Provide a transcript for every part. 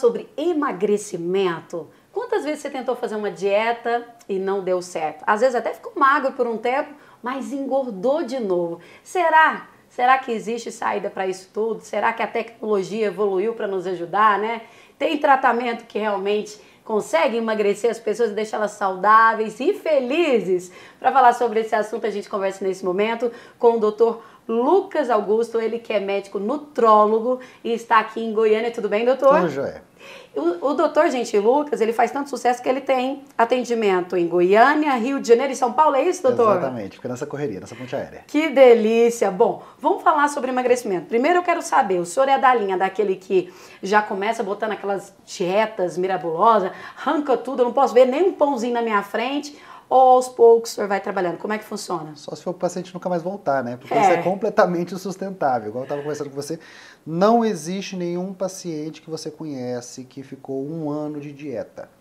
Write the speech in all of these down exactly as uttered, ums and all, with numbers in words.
sobre emagrecimento. Quantas vezes você tentou fazer uma dieta e não deu certo? Às vezes até ficou magro por um tempo, mas engordou de novo. Será? Será que existe saída para isso tudo? Será que a tecnologia evoluiu para nos ajudar, né? Tem tratamento que realmente consegue emagrecer as pessoas e deixar elas saudáveis e felizes? Para falar sobre esse assunto, a gente conversa nesse momento com o doutor Lucas Augusto, ele que é médico nutrólogo e está aqui em Goiânia. Tudo bem, doutor? Tudo jóia. O, o doutor, gente, Lucas, ele faz tanto sucesso que ele tem atendimento em Goiânia, Rio de Janeiro e São Paulo, é isso, doutor? Exatamente, fica nessa correria, nessa ponte aérea. Que delícia! Bom, vamos falar sobre emagrecimento. Primeiro eu quero saber, o senhor é da linha daquele que já começa botando aquelas dietas mirabolosas, arranca tudo, eu não posso ver nem um pãozinho na minha frente, ou aos poucos o senhor vai trabalhando? Como é que funciona? Só se for o paciente nunca mais voltar, né? Porque É. isso é completamente insustentável. Igual eu estava conversando com você, não existe nenhum paciente que você conhece que ficou um ano de dieta.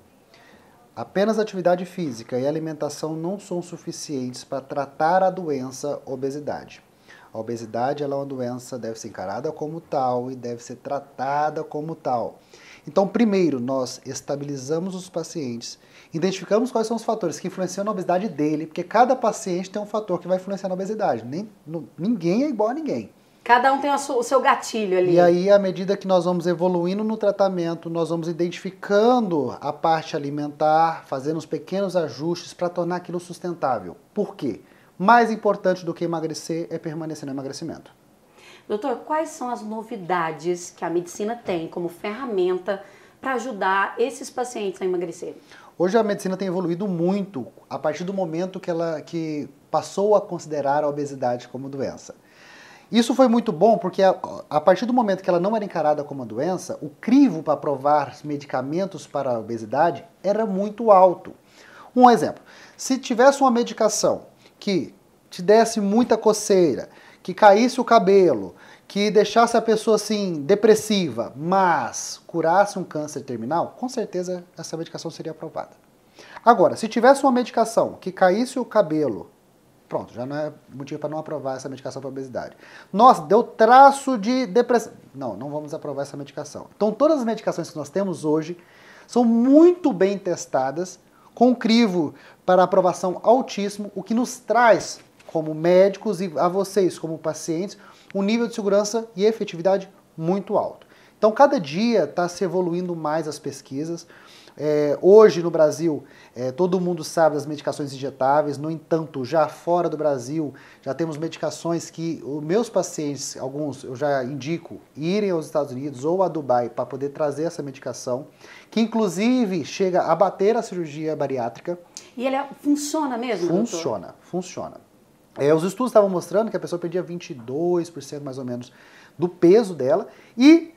Apenas atividade física e alimentação não são suficientes para tratar a doença obesidade. A obesidade ela é uma doença, deve ser encarada como tal e deve ser tratada como tal. Então, primeiro, nós estabilizamos os pacientes, identificamos quais são os fatores que influenciam na obesidade dele, porque cada paciente tem um fator que vai influenciar na obesidade. Nem, não, ninguém é igual a ninguém. Cada um tem o seu gatilho ali. E aí, à medida que nós vamos evoluindo no tratamento, nós vamos identificando a parte alimentar, fazendo os pequenos ajustes para tornar aquilo sustentável. Por quê? Mais importante do que emagrecer é permanecer no emagrecimento. Doutor, quais são as novidades que a medicina tem como ferramenta para ajudar esses pacientes a emagrecer? Hoje a medicina tem evoluído muito a partir do momento que ela que passou a considerar a obesidade como doença. Isso foi muito bom porque a, a partir do momento que ela não era encarada como uma doença, o crivo para aprovar medicamentos para a obesidade era muito alto. Um exemplo, se tivesse uma medicação que te desse muita coceira, que caísse o cabelo, que deixasse a pessoa assim depressiva, mas curasse um câncer terminal, com certeza essa medicação seria aprovada. Agora, se tivesse uma medicação que caísse o cabelo, pronto, já não é motivo para não aprovar essa medicação para obesidade. Nossa, deu traço de depressão. Não, não vamos aprovar essa medicação. Então todas as medicações que nós temos hoje são muito bem testadas, com crivo para aprovação altíssimo, o que nos traz como médicos e a vocês como pacientes, um nível de segurança e efetividade muito alto. Então, cada dia está se evoluindo mais as pesquisas. É, hoje, no Brasil, é, todo mundo sabe das medicações injetáveis. No entanto, já fora do Brasil, já temos medicações que os meus pacientes, alguns eu já indico, irem aos Estados Unidos ou a Dubai para poder trazer essa medicação, que inclusive chega a bater a cirurgia bariátrica. E ele funciona mesmo, Funciona, doutor? funciona. É, os estudos estavam mostrando que a pessoa perdia vinte e dois por cento mais ou menos do peso dela e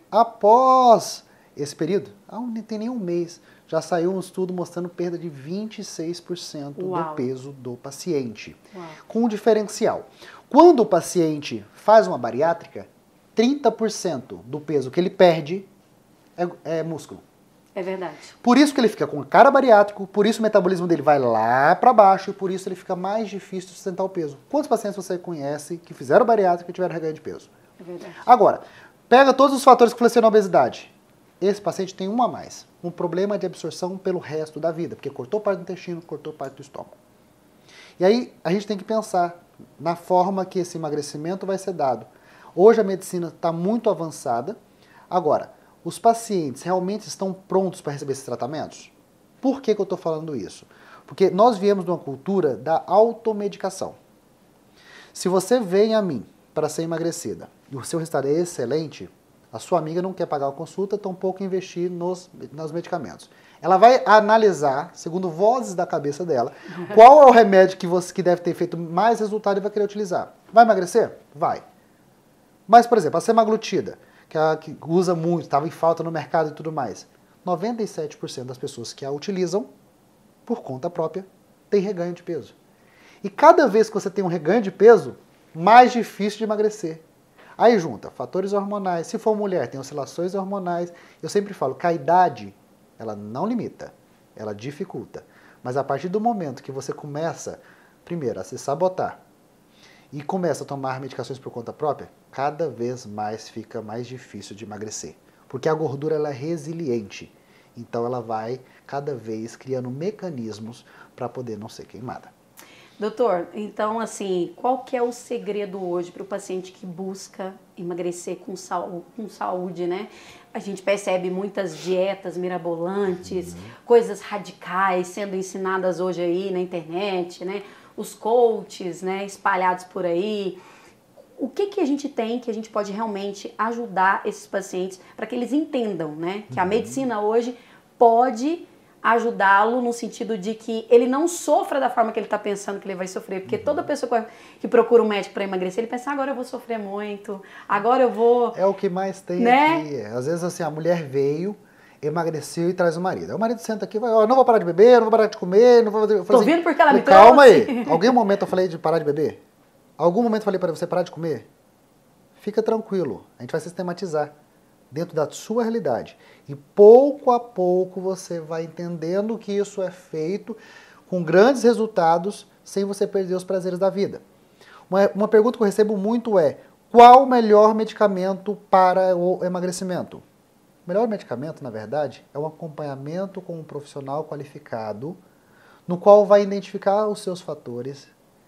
após esse período, não tem nem um mês, já saiu um estudo mostrando perda de vinte e seis por cento Uau. do peso do paciente. Uau. Com um diferencial. Quando o paciente faz uma bariátrica, trinta por cento do peso que ele perde é, é músculo. É verdade. Por isso que ele fica com cara bariátrico, por isso o metabolismo dele vai lá para baixo e por isso ele fica mais difícil de sustentar o peso. Quantos pacientes você conhece que fizeram bariátrica e tiveram reganho de peso? É verdade. Agora, pega todos os fatores que influenciam na obesidade. Esse paciente tem um a mais, um problema de absorção pelo resto da vida, porque cortou parte do intestino, cortou parte do estômago. E aí a gente tem que pensar na forma que esse emagrecimento vai ser dado. Hoje a medicina está muito avançada. Agora, os pacientes realmente estão prontos para receber esses tratamentos? Por que que eu estou falando isso? Porque nós viemos de uma cultura da automedicação. Se você vem a mim para ser emagrecida e o seu resultado é excelente, a sua amiga não quer pagar a consulta, tampouco investir nos, nos medicamentos. Ela vai analisar, segundo vozes da cabeça dela, qual é o remédio que, você, que deve ter feito mais resultado e vai querer utilizar. Vai emagrecer? Vai. Mas, por exemplo, a semaglutida, que, a, que usa muito, estava em falta no mercado e tudo mais, noventa e sete por cento das pessoas que a utilizam, por conta própria, tem reganho de peso. E cada vez que você tem um reganho de peso, mais difícil de emagrecer. Aí junta fatores hormonais, se for mulher, tem oscilações hormonais. Eu sempre falo que a idade, ela não limita, ela dificulta. Mas a partir do momento que você começa, primeiro, a se sabotar e começa a tomar medicações por conta própria, cada vez mais fica mais difícil de emagrecer. Porque a gordura ela é resiliente. Então ela vai cada vez criando mecanismos para poder não ser queimada. Doutor, então assim, qual que é o segredo hoje para o paciente que busca emagrecer com, sal, com saúde, né? A gente percebe muitas dietas mirabolantes, uhum. coisas radicais sendo ensinadas hoje aí na internet, né? Os coaches, né, espalhados por aí. O que que a gente tem que a gente pode realmente ajudar esses pacientes para que eles entendam, né? Que a medicina hoje pode ajudá-lo no sentido de que ele não sofra da forma que ele está pensando que ele vai sofrer. Porque toda pessoa que procura um médico para emagrecer, ele pensa, agora eu vou sofrer muito, agora eu vou... É o que mais tem, né? Aqui. Às vezes assim, a mulher veio, emagreceu e traz o marido. Aí o marido senta aqui e vai, ó, oh, não vou parar de beber, não vou parar de comer, não vou fazer... Tô assim, vindo porque ela me trouxe. Calma aí. trouxe. Algum momento eu falei de parar de beber? Algum momento eu falei para você parar de comer? Fica tranquilo, a gente vai sistematizar dentro da sua realidade. E pouco a pouco você vai entendendo que isso é feito com grandes resultados sem você perder os prazeres da vida. Uma, uma pergunta que eu recebo muito é, qual o melhor medicamento para o emagrecimento? O melhor medicamento, na verdade, é um acompanhamento com um profissional qualificado, no qual vai identificar os seus fatores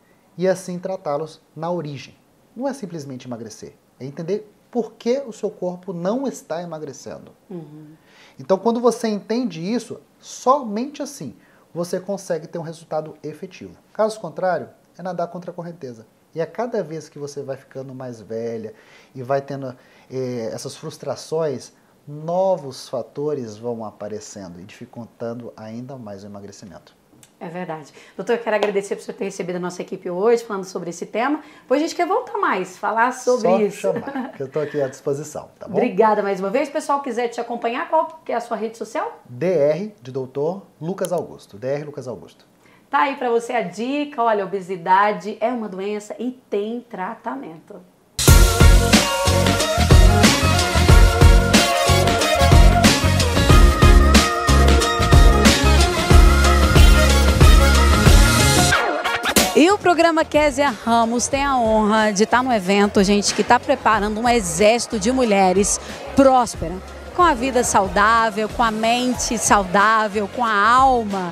e assim tratá-los na origem. Não é simplesmente emagrecer, é entender por que o seu corpo não está emagrecendo. Uhum. Então, quando você entende isso, somente assim você consegue ter um resultado efetivo. Caso contrário, é nadar contra a correnteza. E a cada vez que você vai ficando mais velha e vai tendo eh, essas frustrações, novos fatores vão aparecendo e dificultando ainda mais o emagrecimento. É verdade. Doutor, eu quero agradecer por você ter recebido a nossa equipe hoje, falando sobre esse tema. Depois a gente quer voltar mais, falar sobre Só isso. Só chamar, que eu estou aqui à disposição, tá bom? Obrigada mais uma vez. Se o pessoal quiser te acompanhar, qual que é a sua rede social? D R de doutor Lucas Augusto. D R Lucas Augusto. Tá aí para você a dica. Olha, a obesidade é uma doença e tem tratamento. E o programa Kézia Ramos tem a honra de estar no evento, gente, que está preparando um exército de mulheres prósperas, com a vida saudável, com a mente saudável, com a alma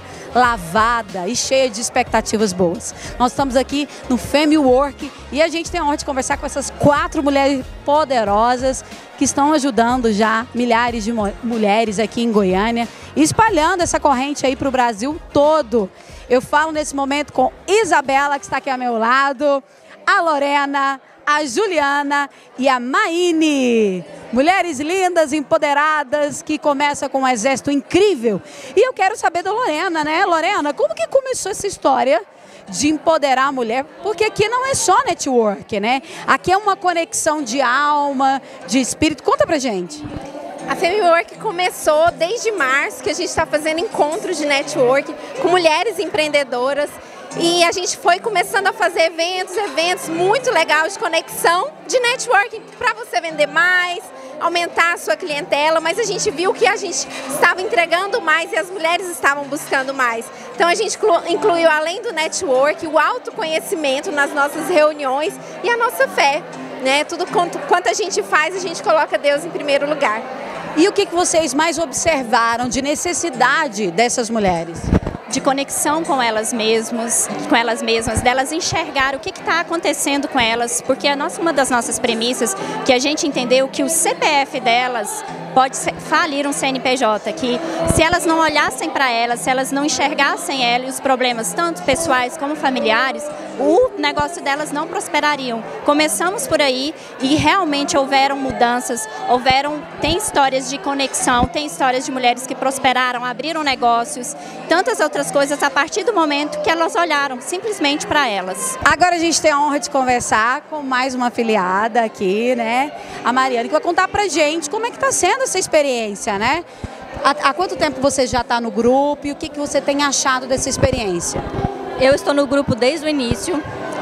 lavada e cheia de expectativas boas. Nós estamos aqui no Femi Work e a gente tem a honra de conversar com essas quatro mulheres poderosas que estão ajudando já milhares de mulheres aqui em Goiânia, espalhando essa corrente aí para o Brasil todo. Eu falo nesse momento com Isabela, que está aqui ao meu lado, a Lorena, a Juliana e a Maine. Mulheres lindas, empoderadas, que começam com um exército incrível. E eu quero saber da Lorena, né? Lorena, como que começou essa história de empoderar a mulher? Porque aqui não é só network, né? Aqui é uma conexão de alma, de espírito. Conta pra gente. A Femi Work começou desde março, que a gente está fazendo encontros de network com mulheres empreendedoras. E a gente foi começando a fazer eventos, eventos muito legais de conexão, de networking, para você vender mais, aumentar a sua clientela, mas a gente viu que a gente estava entregando mais e as mulheres estavam buscando mais. Então a gente incluiu, além do network, o autoconhecimento nas nossas reuniões e a nossa fé, né? Tudo quanto, quanto a gente faz, a gente coloca Deus em primeiro lugar. E o que que vocês mais observaram de necessidade dessas mulheres? De conexão com elas mesmas, com elas mesmas, delas enxergar o que está acontecendo com elas, porque a nossa, uma das nossas premissas, que a gente entendeu que o C P F delas pode falir um C N P J, que se elas não olhassem para elas, se elas não enxergassem elas e os problemas, tanto pessoais como familiares, o negócio delas não prosperariam. Começamos por aí e realmente houveram mudanças, houveram, tem histórias de conexão, tem histórias de mulheres que prosperaram, abriram negócios, tantas outras coisas a partir do momento que elas olharam simplesmente para elas. Agora a gente tem a honra de conversar com mais uma afiliada aqui, né? A Mariana, que vai contar pra gente como é que tá sendo essa experiência, né? Há, há quanto tempo você já está no grupo e o que, que você tem achado dessa experiência? Eu estou no grupo desde o início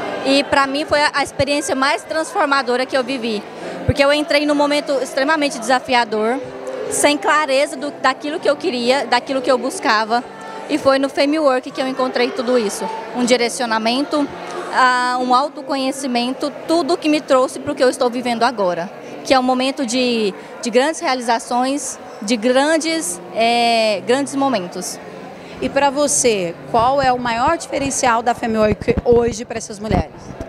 e para mim foi a experiência mais transformadora que eu vivi, porque eu entrei num momento extremamente desafiador, sem clareza do, daquilo que eu queria, daquilo que eu buscava, e foi no Femi Work que eu encontrei tudo isso, um direcionamento, uh, um autoconhecimento, tudo que me trouxe para o que eu estou vivendo agora. que é um momento de, de grandes realizações, de grandes, é, grandes momentos. E para você, qual é o maior diferencial da Femiwork hoje para essas mulheres?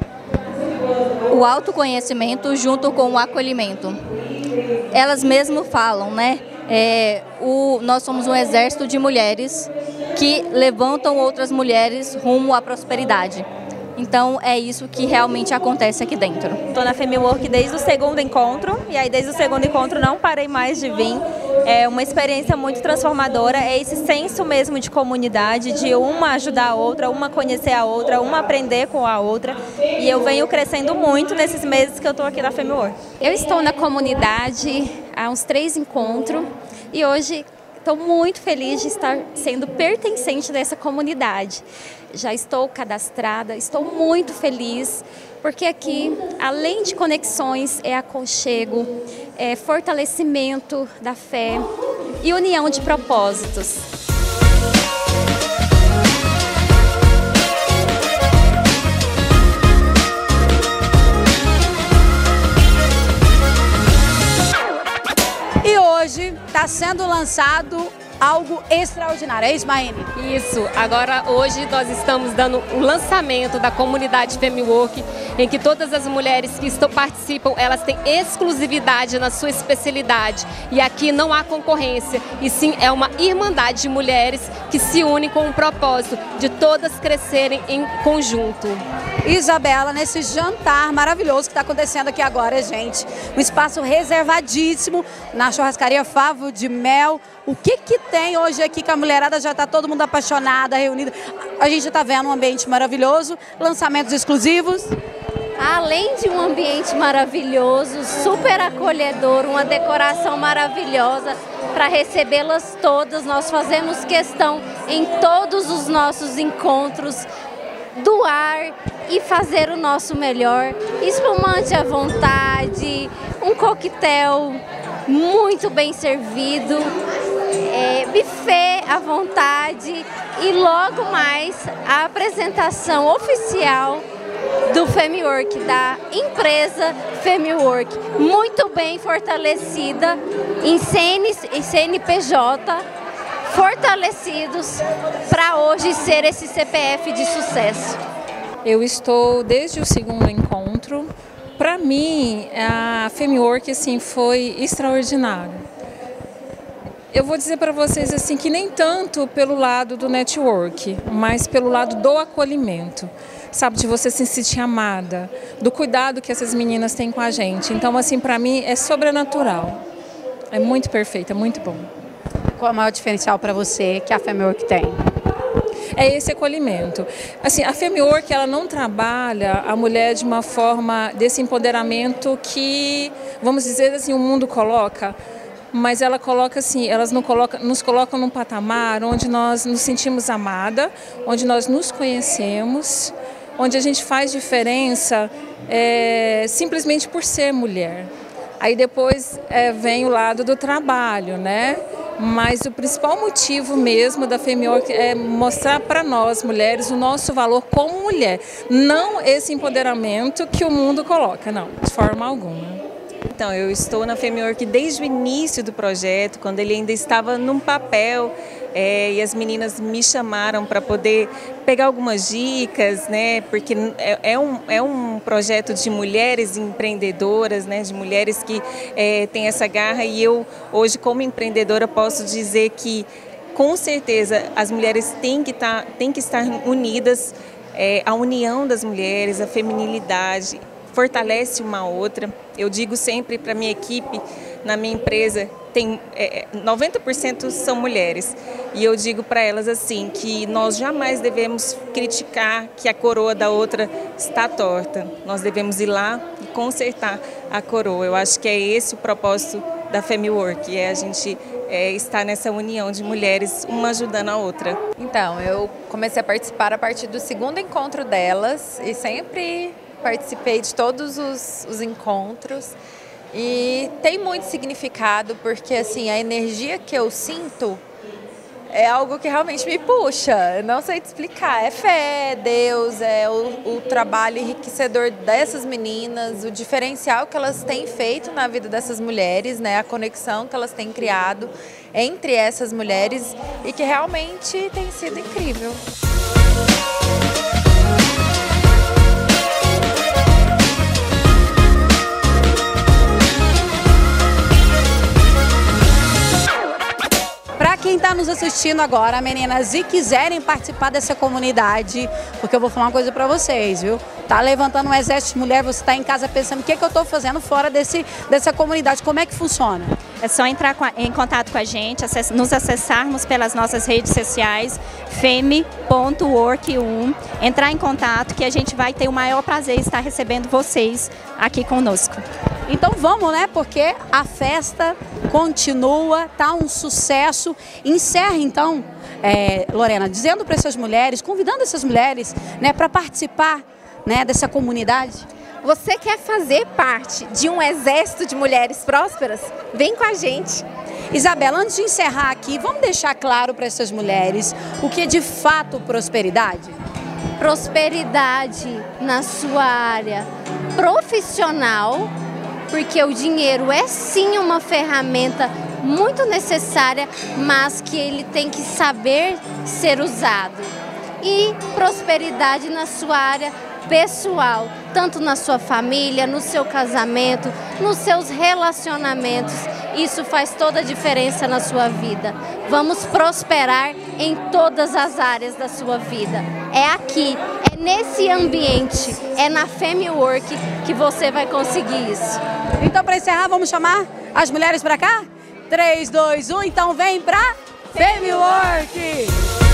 O autoconhecimento junto com o acolhimento. Elas mesmas falam, né? É, o, nós somos um exército de mulheres que levantam outras mulheres rumo à prosperidade. Então é isso que realmente acontece aqui dentro. Estou na Femiwork desde o segundo encontro e aí desde o segundo encontro não parei mais de vir. É uma experiência muito transformadora, é esse senso mesmo de comunidade, de uma ajudar a outra, uma conhecer a outra, uma aprender com a outra. E eu venho crescendo muito nesses meses que eu estou aqui na Femiwork. Eu estou na comunidade há uns três encontros e hoje estou muito feliz de estar sendo pertencente dessa comunidade. Já estou cadastrada, estou muito feliz, porque aqui, além de conexões, é aconchego, é fortalecimento da fé e união de propósitos. E hoje está sendo lançado algo extraordinário, é isso, Maine? Isso, agora hoje nós estamos dando o lançamento da comunidade Femiwork, em que todas as mulheres que estão, participam, elas têm exclusividade na sua especialidade. E aqui não há concorrência, e sim é uma irmandade de mulheres que se unem com o propósito de todas crescerem em conjunto. Isabela, nesse jantar maravilhoso que está acontecendo aqui agora, gente, um espaço reservadíssimo na churrascaria Favo de Mel. O que que tem hoje aqui que a mulherada já está todo mundo apaixonada, reunida? A gente está vendo um ambiente maravilhoso, lançamentos exclusivos. Além de um ambiente maravilhoso, super acolhedor, uma decoração maravilhosa para recebê-las todas, nós fazemos questão em todos os nossos encontros doar e fazer o nosso melhor. Espumante à vontade, um coquetel muito bem servido, é, buffet à vontade e logo mais a apresentação oficial do Femiwork, da empresa Femiwork, muito bem fortalecida em C N P J, fortalecidos para hoje ser esse C P F de sucesso. Eu estou desde o segundo encontro. Para mim, a Femiwork assim, foi extraordinária. Eu vou dizer para vocês assim que nem tanto pelo lado do network, mas pelo lado do acolhimento. Sabe, de você se sentir amada, do cuidado que essas meninas têm com a gente. Então, assim, para mim é sobrenatural. É muito perfeito, é muito bom. Qual é o maior diferencial para você que a Femiwork tem? É esse acolhimento. Assim, a Femiwork, ela não trabalha a mulher de uma forma desse empoderamento que, vamos dizer assim, o mundo coloca, mas ela coloca assim, elas não coloca, nos colocam num patamar onde nós nos sentimos amada, onde nós nos conhecemos, onde a gente faz diferença é, simplesmente por ser mulher. Aí depois é, vem o lado do trabalho, né? Mas o principal motivo mesmo da Femiwork é mostrar para nós, mulheres, o nosso valor como mulher. Não esse empoderamento que o mundo coloca, não, de forma alguma. Então, eu estou na Femiwork desde o início do projeto, quando ele ainda estava num papel, é, e as meninas me chamaram para poder pegar algumas dicas, né? Porque é, é, um, é um projeto de mulheres empreendedoras, né? De mulheres que é, têm essa garra, e eu hoje como empreendedora posso dizer que com certeza as mulheres têm que, tá, têm que estar unidas, é, a união das mulheres, a feminilidade, fortalece uma outra. Eu digo sempre para a minha equipe, na minha empresa, tem, é, noventa por cento são mulheres. E eu digo para elas assim, que nós jamais devemos criticar que a coroa da outra está torta. Nós devemos ir lá e consertar a coroa. Eu acho que é esse o propósito da Femiwork, é a gente é, estar nessa união de mulheres, uma ajudando a outra. Então, eu comecei a participar a partir do segundo encontro delas e sempre participei de todos os, os encontros e tem muito significado porque assim, a energia que eu sinto é algo que realmente me puxa. Eu não sei te explicar. É fé, é Deus, é o, o trabalho enriquecedor dessas meninas, o diferencial que elas têm feito na vida dessas mulheres, né? A conexão que elas têm criado entre essas mulheres e que realmente tem sido incrível. Para quem está nos assistindo agora, meninas, e quiserem participar dessa comunidade, porque eu vou falar uma coisa para vocês, viu? Tá levantando um exército de mulher, você está em casa pensando o que, é que eu estou fazendo fora desse, dessa comunidade, como é que funciona? É só entrar com a, em contato com a gente, acess, nos acessarmos pelas nossas redes sociais, femi ponto work um, entrar em contato que a gente vai ter o maior prazer em estar recebendo vocês aqui conosco. Então vamos, né? Porque a festa continua, tá um sucesso. Encerra então, é, Lorena, dizendo para essas mulheres, convidando essas mulheres, né, para participar, né, dessa comunidade. Você quer fazer parte de um exército de mulheres prósperas? Vem com a gente. Isabela, antes de encerrar aqui, vamos deixar claro para essas mulheres o que é de fato prosperidade? Prosperidade na sua área profissional, porque o dinheiro é sim uma ferramenta muito necessária, mas que ele tem que saber ser usado. E prosperidade na sua área pessoal, tanto na sua família, no seu casamento, nos seus relacionamentos. Isso faz toda a diferença na sua vida. Vamos prosperar em todas as áreas da sua vida. É aqui, é nesse ambiente, é na FemiWork que você vai conseguir isso. Então, para encerrar, vamos chamar as mulheres para cá? três, dois, um, então vem para FemiWork!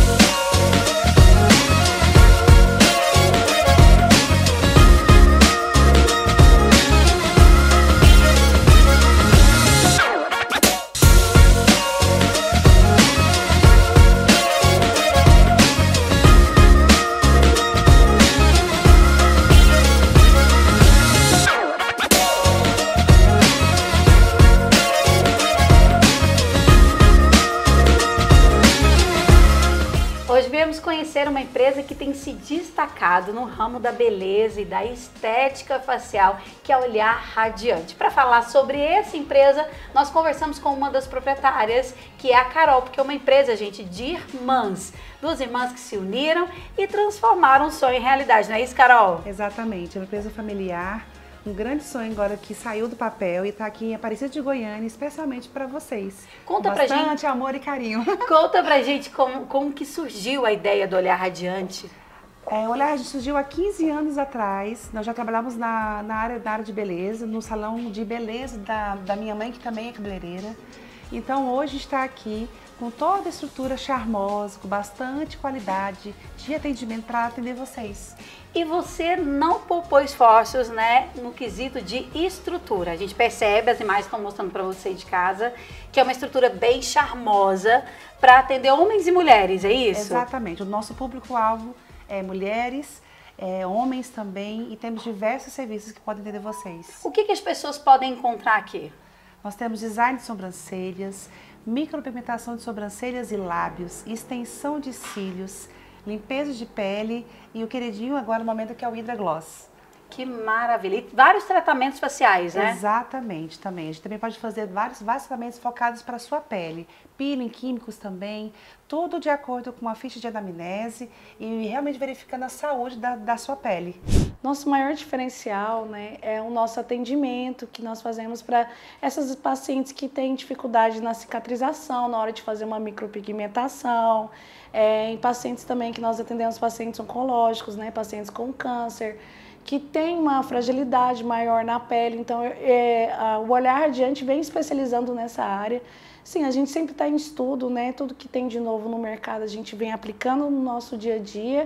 Hoje viemos conhecer uma empresa que tem se destacado no ramo da beleza e da estética facial, que é o Olhar Radiante. Para falar sobre essa empresa, nós conversamos com uma das proprietárias, que é a Carol, porque é uma empresa, gente, de irmãs. Duas irmãs que se uniram e transformaram o sonho em realidade, não é isso, Carol? Exatamente, é uma empresa familiar. Um grande sonho agora que saiu do papel e está aqui em Aparecida de Goiânia, especialmente para vocês. Conta pra gente. Bastante amor e carinho. Conta pra gente como, como que surgiu a ideia do Olhar Radiante. É, o Olhar Radiante surgiu há quinze anos atrás. Nós já trabalhamos na, na, área, na área de beleza, no salão de beleza da, da minha mãe, que também é cabeleireira. Então hoje está aqui com toda a estrutura charmosa, com bastante qualidade de atendimento para atender vocês. E você não poupou esforços, né, no quesito de estrutura. A gente percebe, as imagens estão mostrando para você de casa, que é uma estrutura bem charmosa para atender homens e mulheres, é isso? Exatamente. O nosso público-alvo é mulheres, é, homens também, e temos diversos serviços que podem atender vocês. O que, que as pessoas podem encontrar aqui? Nós temos design de sobrancelhas, micropigmentação de sobrancelhas e lábios, extensão de cílios, limpeza de pele e o queridinho agora no momento que é o Hydra Gloss. Que maravilha! E vários tratamentos faciais, né? Exatamente, também. A gente também pode fazer vários, vários tratamentos focados para a sua pele. Peeling, químicos também, tudo de acordo com a ficha de anamnese e realmente verificando a saúde da, da sua pele. Nosso maior diferencial, né, é o nosso atendimento que nós fazemos para essas pacientes que têm dificuldade na cicatrização, na hora de fazer uma micropigmentação, é, em pacientes também que nós atendemos pacientes oncológicos, né, pacientes com câncer, que tem uma fragilidade maior na pele. Então, é, a, o Olhar Radiante vem especializando nessa área. Sim, a gente sempre está em estudo, né? Tudo que tem de novo no mercado a gente vem aplicando no nosso dia a dia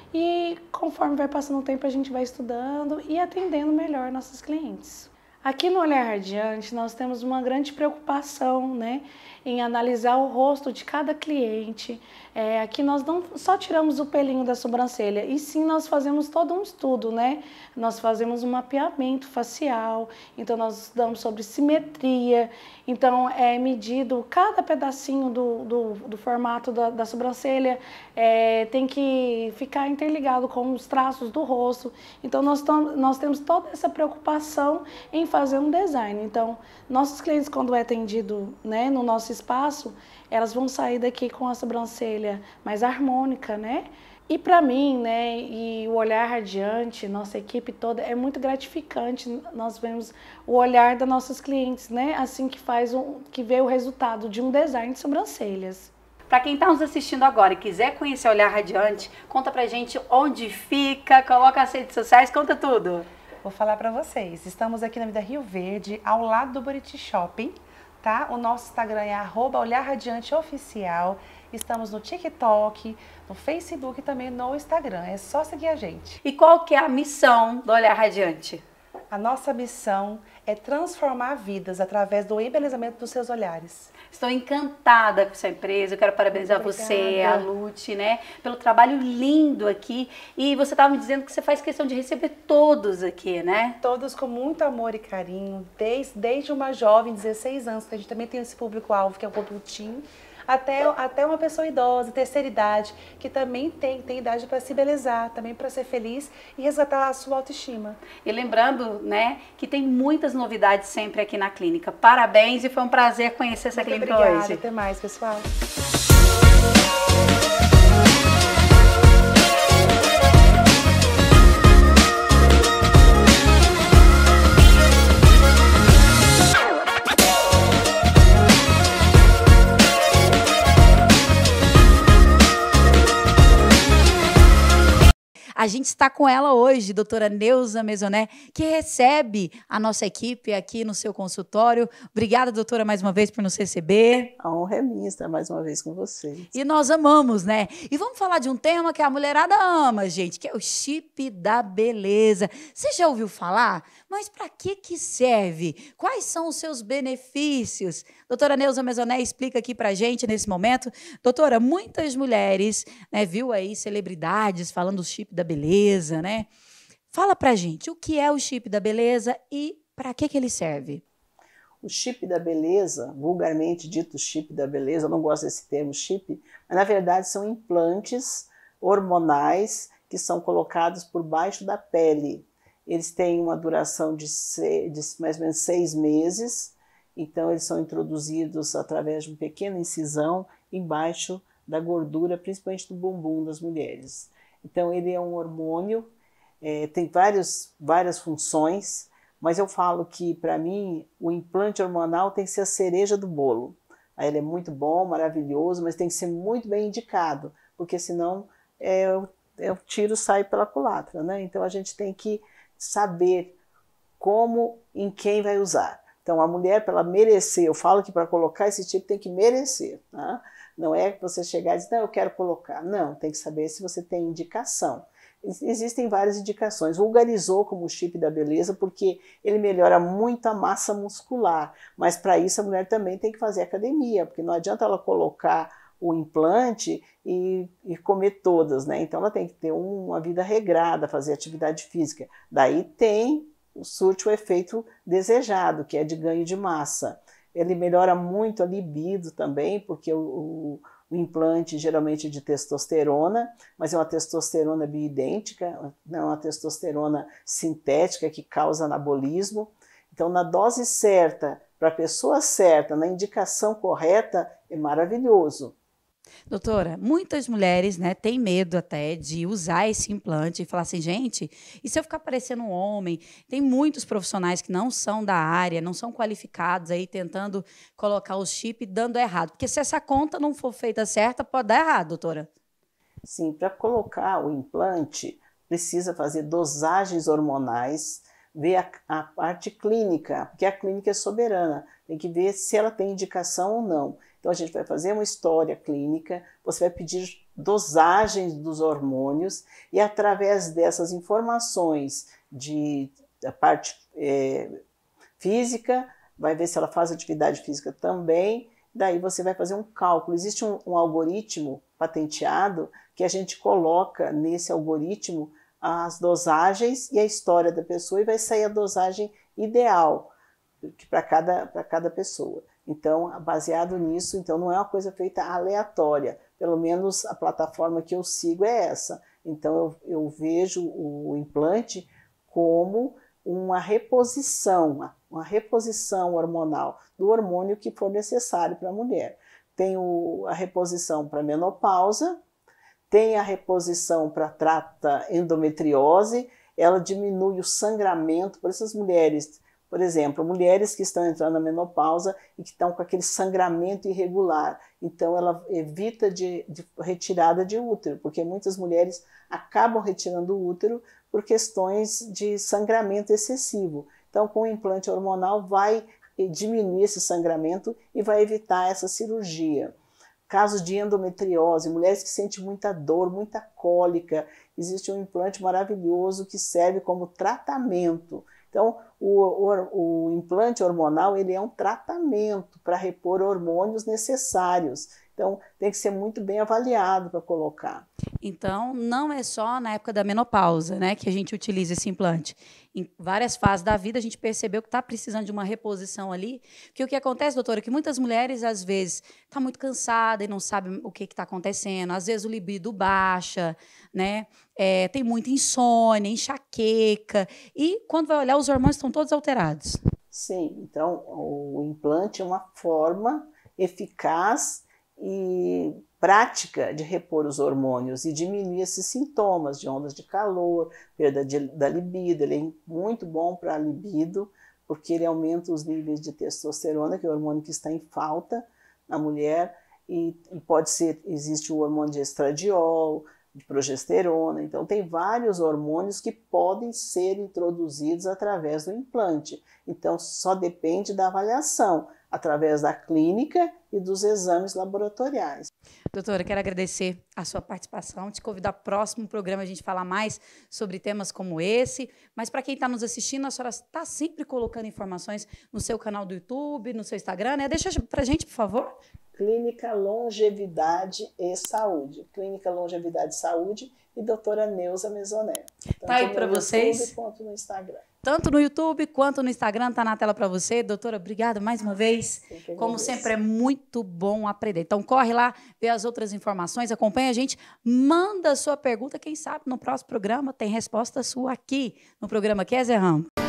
e conforme vai passando o tempo a gente vai estudando e atendendo melhor nossos clientes. Aqui no Olhar Radiante nós temos uma grande preocupação, né, em analisar o rosto de cada cliente, É, aqui nós não só tiramos o pelinho da sobrancelha, e sim nós fazemos todo um estudo, né? Nós fazemos um mapeamento facial, então nós estudamos sobre simetria, então é medido cada pedacinho do, do, do formato da, da sobrancelha, é, tem que ficar interligado com os traços do rosto. Então nós, tom, nós temos toda essa preocupação em fazer um design. Então nossos clientes, quando é atendido, né, no nosso espaço, elas vão sair daqui com a sobrancelha mais harmônica, né? E para mim, né, e o olhar radiante, nossa equipe toda, é muito gratificante. Nós vemos o olhar das nossas clientes, né, assim que faz um, que vê o resultado de um design de sobrancelhas. Para quem está nos assistindo agora e quiser conhecer o Olhar Radiante, conta pra gente onde fica, coloca as redes sociais, conta tudo. Vou falar para vocês. Estamos aqui na Avenida Rio Verde, ao lado do Buriti Shopping. Tá? O nosso Instagram é arroba Olhar Radiante Oficial. Estamos no TikTok, no Facebook e também no Instagram. É só seguir a gente. E qual que é a missão do Olhar Radiante? A nossa missão é transformar vidas através do embelezamento dos seus olhares. Estou encantada com sua empresa, eu quero parabenizar você, a Lute, né, pelo trabalho lindo aqui. E você estava me dizendo que você faz questão de receber todos aqui, né? Todos com muito amor e carinho, desde, desde uma jovem, dezesseis anos, que a gente também tem esse público-alvo, que é o público teen, até, até uma pessoa idosa, terceira idade, que também tem, tem idade para se belezar, também para ser feliz e resgatar a sua autoestima. E lembrando, né, que tem muitas novidades sempre aqui na clínica. Parabéns e foi um prazer conhecer essa Muito clínica obrigada, hoje. Até mais, pessoal. A gente está com ela hoje, doutora Neuza Maisonnet, que recebe a nossa equipe aqui no seu consultório. Obrigada, doutora, mais uma vez por nos receber. A honra é minha estar mais uma vez com vocês. E nós amamos, né? E vamos falar de um tema que a mulherada ama, gente, que é o chip da beleza. Você já ouviu falar? Mas para que que serve? Quais são os seus benefícios? Doutora Neuza Maisonnet explica aqui para a gente nesse momento. Doutora, muitas mulheres, né, viu aí celebridades falando do chip da beleza, né? Fala pra gente, o que é o chip da beleza e para que que ele serve? O chip da beleza, vulgarmente dito chip da beleza, eu não gosto desse termo chip, mas na verdade são implantes hormonais que são colocados por baixo da pele. Eles têm uma duração de, seis, de mais ou menos seis meses, então eles são introduzidos através de uma pequena incisão embaixo da gordura, principalmente do bumbum das mulheres. Então ele é um hormônio, é, tem vários, várias funções, mas eu falo que para mim o implante hormonal tem que ser a cereja do bolo. Aí ele é muito bom, maravilhoso, mas tem que ser muito bem indicado, porque senão é, é, o tiro sai pela culatra, né? Então a gente tem que saber como, em quem vai usar. Então a mulher, para ela merecer, eu falo que para colocar esse tipo tem que merecer, tá? Não é que você chegar e dizer, não, eu quero colocar. Não, tem que saber se você tem indicação. Existem várias indicações. Vulgarizou como o chip da beleza porque ele melhora muito a massa muscular, mas para isso a mulher também tem que fazer academia, porque não adianta ela colocar o implante e, e comer todas, né? Então ela tem que ter uma vida regrada, fazer atividade física. Daí tem, surte o efeito desejado, que é de ganho de massa. Ele melhora muito a libido também, porque o, o, o implante geralmente é de testosterona, mas é uma testosterona bioidêntica, não é uma testosterona sintética que causa anabolismo. Então, na dose certa, para a pessoa certa, na indicação correta, é maravilhoso. Doutora, muitas mulheres, né, têm medo até de usar esse implante e falar assim, gente, e se eu ficar parecendo um homem? Tem muitos profissionais que não são da área, não são qualificados aí tentando colocar o chip dando errado. Porque se essa conta não for feita certa, pode dar errado, doutora. Sim, para colocar o implante, precisa fazer dosagens hormonais, ver a, a parte clínica, porque a clínica é soberana, tem que ver se ela tem indicação ou não. Então a gente vai fazer uma história clínica, você vai pedir dosagens dos hormônios e através dessas informações de, da parte é, física, vai ver se ela faz atividade física também, daí você vai fazer um cálculo. Existe um, um algoritmo patenteado que a gente coloca nesse algoritmo as dosagens e a história da pessoa e vai sair a dosagem ideal para cada, para cada pessoa. Então, baseado nisso, então não é uma coisa feita aleatória, pelo menos a plataforma que eu sigo é essa. Então, eu, eu vejo o implante como uma reposição, uma reposição hormonal do hormônio que for necessário para a mulher. Tem o, a reposição para menopausa, tem a reposição para trata endometriose, ela diminui o sangramento para essas mulheres. Por exemplo, mulheres que estão entrando na menopausa e que estão com aquele sangramento irregular. Então, ela evita de, de retirada de útero, porque muitas mulheres acabam retirando o útero por questões de sangramento excessivo. Então, com o implante hormonal, vai diminuir esse sangramento e vai evitar essa cirurgia. Casos de endometriose, mulheres que sentem muita dor, muita cólica, existe um implante maravilhoso que serve como tratamento. Então, o, o, o implante hormonal ele é um tratamento para repor hormônios necessários. Então, tem que ser muito bem avaliado para colocar. Então, não é só na época da menopausa, né, que a gente utiliza esse implante. Em várias fases da vida, a gente percebeu que está precisando de uma reposição ali. Porque o que acontece, doutora, é que muitas mulheres, às vezes, estão muito cansadas e não sabem o que está acontecendo. Às vezes, o libido baixa, né? É, tem muita insônia, enxaqueca. E, quando vai olhar, os hormônios estão todos alterados. Sim, então, o implante é uma forma eficaz e prática de repor os hormônios e diminuir esses sintomas de ondas de calor, perda de, da libido. Ele é muito bom para a libido, porque ele aumenta os níveis de testosterona, que é o hormônio que está em falta na mulher, e, e pode ser, existe o hormônio de estradiol, de progesterona, então tem vários hormônios que podem ser introduzidos através do implante. Então só depende da avaliação, através da clínica e dos exames laboratoriais. Doutora, quero agradecer a sua participação, te convidar para o próximo programa a gente falar mais sobre temas como esse, mas para quem está nos assistindo, a senhora está sempre colocando informações no seu canal do YouTube, no seu Instagram, né? Deixa para a gente, por favor. Clínica Longevidade e Saúde. Clínica Longevidade e Saúde e doutora Neuza Mesoné. Tá aí para vocês. YouTube quanto no Instagram. Tanto no YouTube quanto no Instagram, tá na tela para você. Doutora, obrigada mais uma vez. Como sempre, é muito bom aprender. Então, corre lá, vê as outras informações, acompanha a gente, manda a sua pergunta. Quem sabe no próximo programa tem resposta sua aqui no programa Que é Zé Ramos.